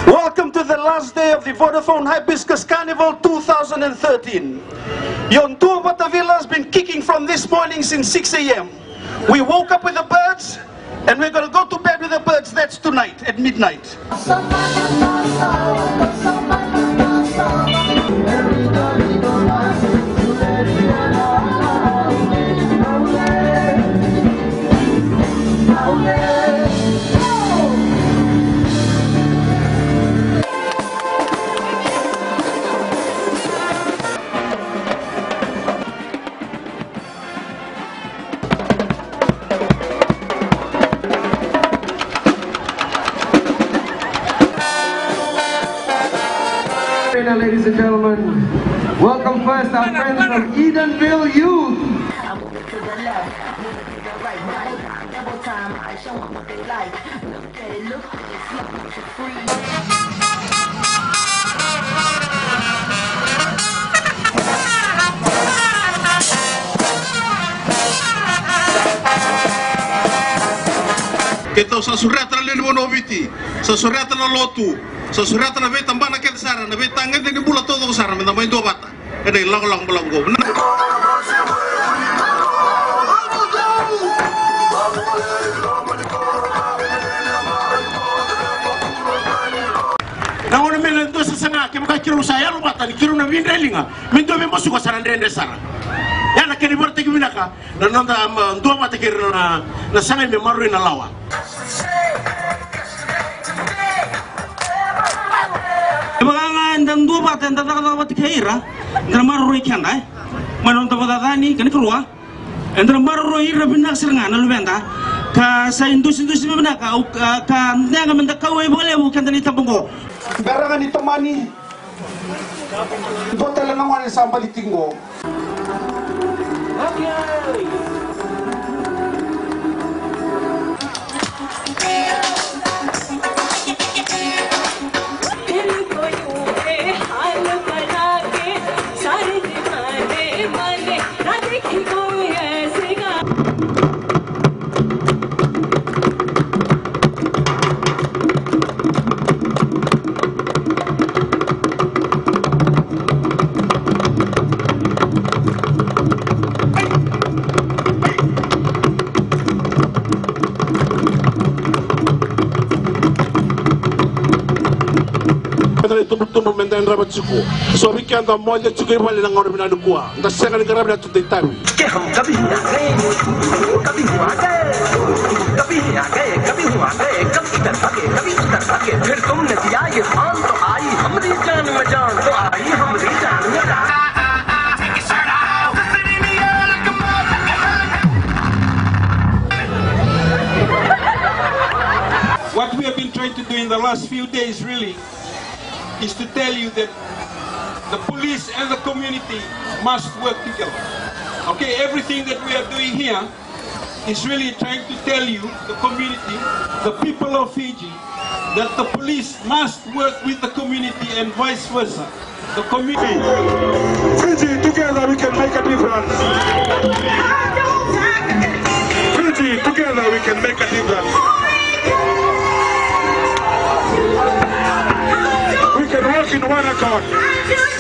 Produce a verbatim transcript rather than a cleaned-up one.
Welcome to the last day of the Vodafone Hibiscus Carnival two thousand thirteen. Yontua Batavilla has been kicking from this morning since six A M We woke up with the birds and we're going to go to bed with the birds. That's tonight at midnight. Ladies and gentlemen, welcome first our friends from Edenville Youth. I move it to the left, move it to the right, right. Double time, I show them what they like. Look at it, look at it, look at it, free. Kita sa surata na lino no viti, sa surata na lotu, sa surata na veta mbana ket sara na veta ngende ni bula todo sara na mai do bata. Ede lang lang lang go. Na ona mena to sa sana ke maka kiru saya lo bata ni kiru na vindre linga. Mendo me mosu ko sara ndende sara. Yana ke ni borte ki minaka na nanda ndo bata kiru na na sana me maru na lawa. Ibang dan dua bata dan tak tak bata kira, dan maru ikan dah, mana untuk bata tani kan keluar, dan maru ira benak serangan lalu benda, ka sa industri industri benak ka ka nang benda kau boleh bukan tani tampungko. Garangan itu mani, bota lang naman sa balitinggo. Tumbuh-tumbuh mendan rabat suku. So we can do more than suku balik nang orang binadu kuah. Ndas saya kan kerap dah tutai tahu. के हम कभी ना गए कभी हुआ गए कभी आ गए कभी हुआ गए कभी इधर भागे कभी उधर भागे फिर तुमने दिया ये मान तो आई हमारी जान में जान तो आई हमारी जान में जान What we have been trying to do in the last few days really is to tell you that the police and the community must work together. Okay, everything that we are doing here is really trying to tell you, the community, the people of Fiji, that the police must work with the community and vice versa. The community. Fiji, together we can make a difference. Fiji, together we can make a difference. We can work in one accord.